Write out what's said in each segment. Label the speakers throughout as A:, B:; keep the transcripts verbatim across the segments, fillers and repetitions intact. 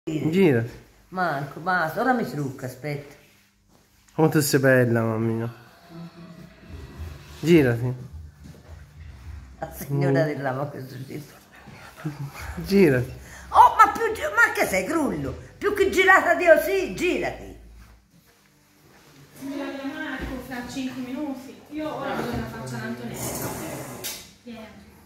A: Gira.
B: Marco, basta, ora mi trucca, aspetta.
A: Quanto sei bella, mamma mia. Girati.
B: La signora mm. dell'ama questo giro.
A: Girati.
B: Oh, ma più, ma che sei, Grullo? Più che girata di così, girati.
C: Signora Marco, fra cinque minuti. Io ora vedo una faccia all'Antonella. Yeah.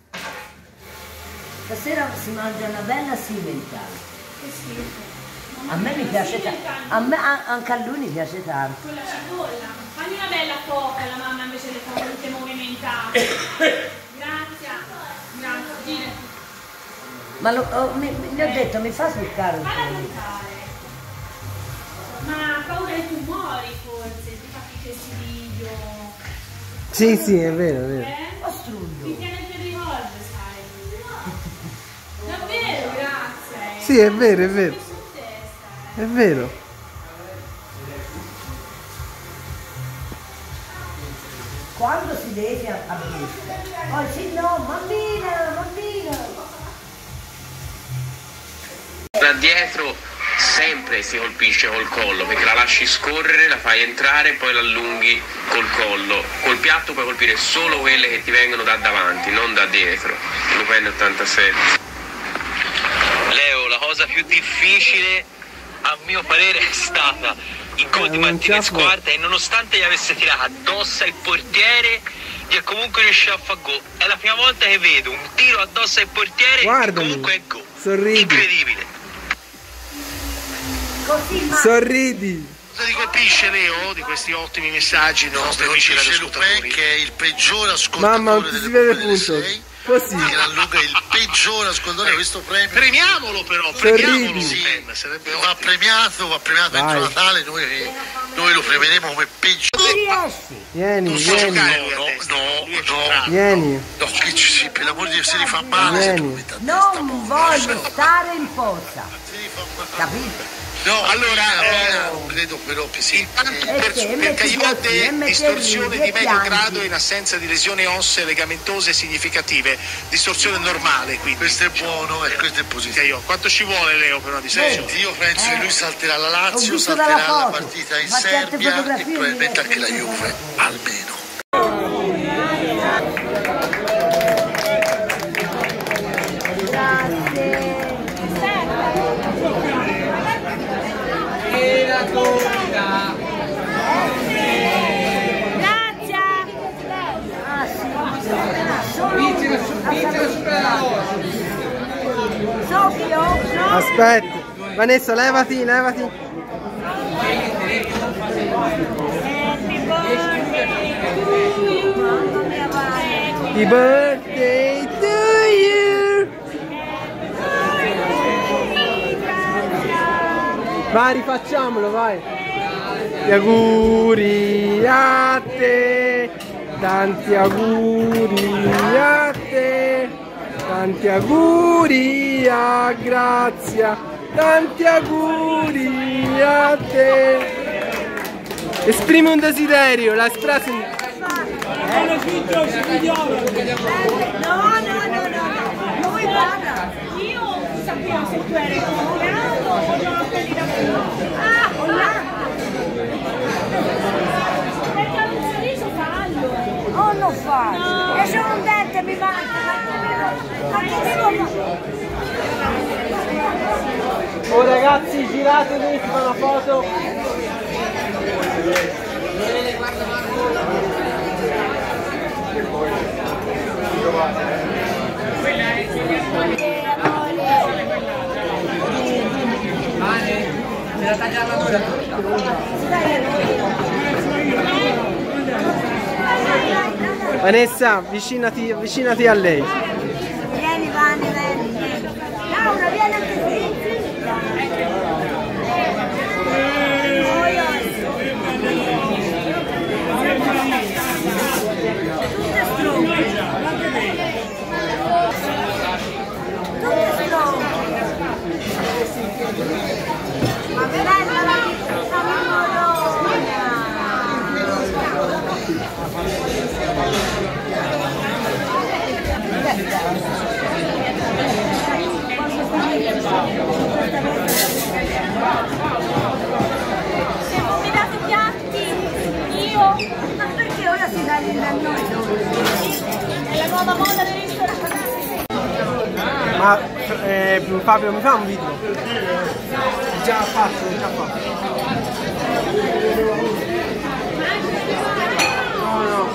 B: Stasera si mangia una bella simmentale.
C: Che schifo.
B: A me mi piace tanto, a me anche a lui mi piace tanto.
C: Con la cipolla. Fammi una bella coca, la mamma invece le fa tutte movimentate. Grazie. Grazie, girati.
B: Ma lo, oh, mi, gli ho detto, mi fa succare un po'.
C: Falla toccare. Ma ha paura che tu muori forse, ti fa questi video.
A: Sì, sì, è vero, è vero.
C: Eh?
B: Ostrudo.
C: Ti tiene più ricordo, sai. Davvero, grazie.
A: Sì, è vero, è vero. È vero.
B: Quando si deve a, a vista, poi sì, no, bambina, bambina.
D: Da dietro sempre si colpisce col collo, perché la lasci scorrere, la fai entrare e poi la allunghi col collo. Col piatto puoi colpire solo quelle che ti vengono da davanti, non da dietro. Lupin ottantasette.
E: Leo, la cosa più difficile a mio parere è stata il gol di Martinez quarta, e nonostante gli avesse tirato addosso al portiere gli è comunque riuscito a fare gol. È la prima volta che vedo un tiro addosso al portiere e comunque è gol.
A: Sorridi.
E: Incredibile.
B: Così, ma...
A: Sorridi.
F: Cosa ti colpisce, Leo, di questi ottimi messaggi?
G: No, mi colpisce Lupin, che è il peggior ascoltatore.
A: Mamma, non si vede punto. Così.
G: Di gran lunga è il peggior ascoltatore di questo premio.
F: Premiamolo però, premiamolo.
G: Sì, sarebbe va premiato, va premiato entro Natale, noi, noi lo premieremo come peggior.
A: Vieni,
F: non
A: vieni.
F: No,
G: no, no, no.
A: Vieni.
G: No, che ci si, per l'amore di Dio, se li fa male.
A: Vieni.
G: Se
B: non voglio stare in pozza. Capito?
F: No, allora eh,
G: non credo però che sia
F: per caiote, distorsione di medio grado in assenza di lesioni ossee legamentose significative, distorsione normale, quindi
G: questo è buono e questo è positivo.
F: Quanto ci vuole, Leo, per una distorsione?
G: Io penso che lui salterà la Lazio, salterà la partita in Serbia e probabilmente anche la Juve, almeno.
A: Aspetta, Vanessa, levati, levati. Happy birthday to you. Vai, rifacciamolo, vai. Gli auguri a te, tanti auguri a te, tanti auguri a Grazia, tanti auguri a te. Esprime un desiderio, l'ha espresso in...
B: No, no, no, no, lui parla.
C: Io sapevo se tu eri compleanno o no, quelli da ah, o là. Perché ha un sorriso fallo.
B: Oh, non fa. No. E se un dente mi manca, ma che devo fare?
A: Oh ragazzi, giratevi, si fa una foto. Vanessa, avvicinati, avvicinati a lei.
B: Vieni, Vani, vieni. Laura, vieni anche qui. Ma bella la pizza, mamma.
A: Fabio, mi fa un video? Già fatto, già fatto. No, no.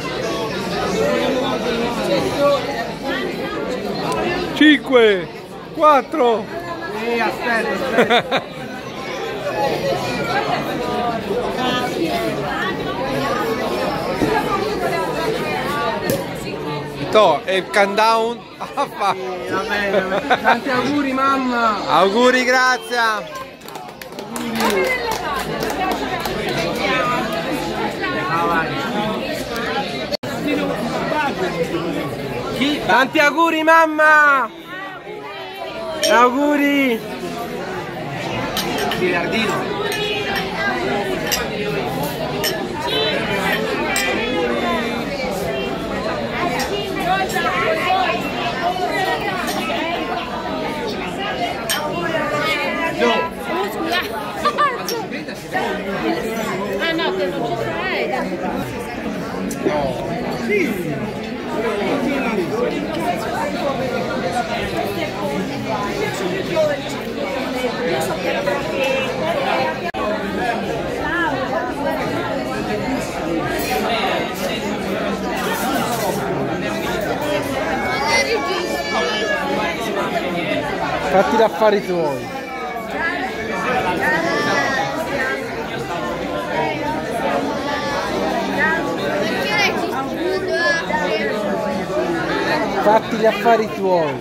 H: cinque, quattro.
A: Ehi, aspetta, aspetta.
H: To, e il countdown a fa.
A: Sì, va bene, va bene. Tanti auguri mamma.
H: Auguri, grazie.
A: Tanti auguri mamma. Auguri. Biliardino.
C: Ah no, che non ci sei.
A: No. Sì.
H: Fatti gli affari tuoi. Fatti gli affari tuoi.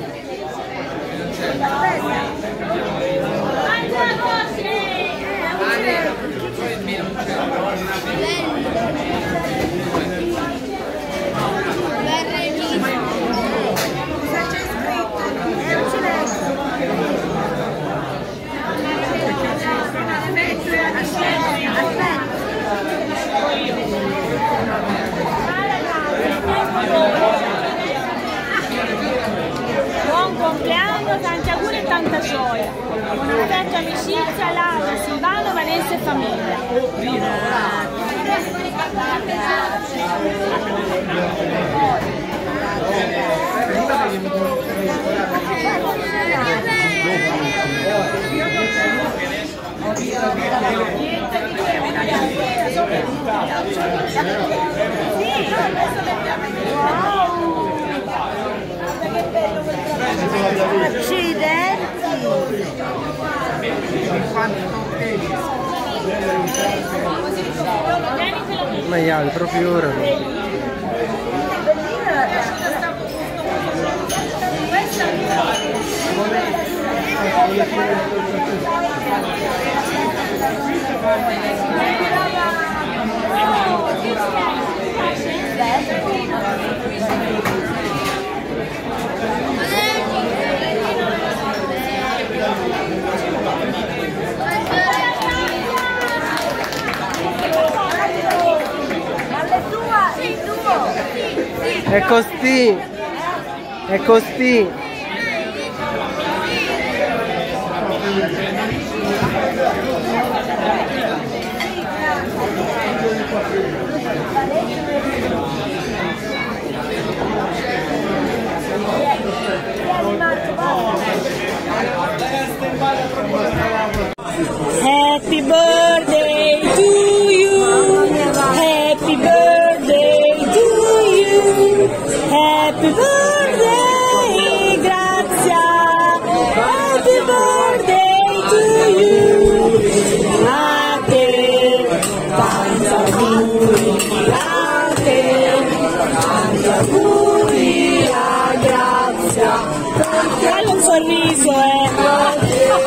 C: Buon compleanno, tanti auguri e tanta gioia. Con affetto, amicizia, Laura, Silvano, Vanessa e famiglia.
H: Maiale, proprio ora.
A: È così. È così.
C: Happy birthday to you. Happy birthday to you. Happy birthday, Grazia. Happy birthday to you. A te, tanti auguri. A te, tanti auguri a Grazia. Fai un sorriso, eh.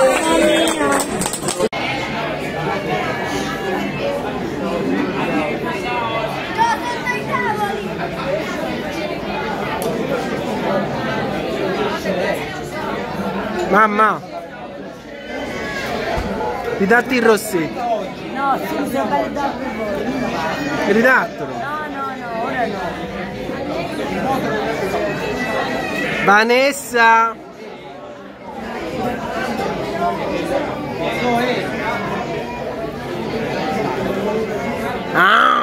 A: Mamma, ridatti il rossetto.
B: No, scusa, per darvi voi.
A: Ridattelo.
B: No, no, no, ora no.
A: Vanessa. Ah.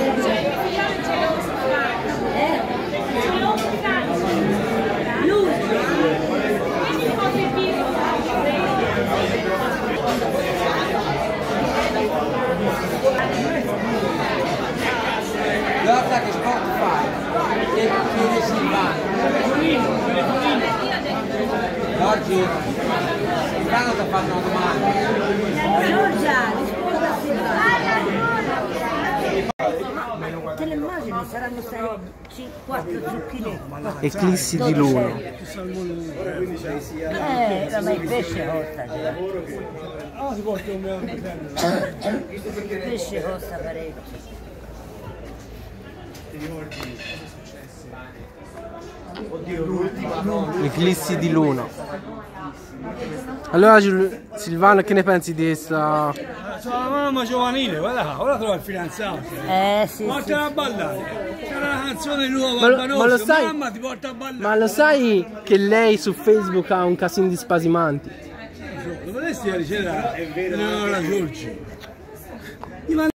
C: Lui.
A: Silvano ti ha fatto una domanda.
B: Giorgia, risponda a Silvano. Te le immagini saranno stati quattro zucchine.
H: Eclissi di luna.
B: Eh, ma il pesce costa. Il pesce costa parecchio.
H: Eclissi di luna. Allora Silvano, che ne pensi di questa?
I: Sono una mamma giovanile, guarda, ora trova il fidanzato.
B: Eh sì.
I: Portala a ballare. C'era la canzone nuova,
H: Ma lo, ma lo sai,
I: mamma ti porta a ballare.
H: ma lo sai che lei su Facebook ha un casino di spasimanti?
I: Dovresti ricevere la Giorgi.